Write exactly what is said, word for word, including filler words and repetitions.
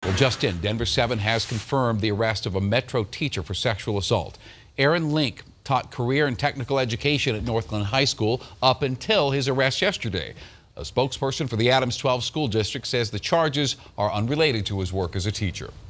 Well, just in, Denver seven has confirmed the arrest of a Metro teacher for sexual assault. Aaron Link taught career and technical education at Northglenn High School up until his arrest yesterday. A spokesperson for the Adams twelve School District says the charges are unrelated to his work as a teacher.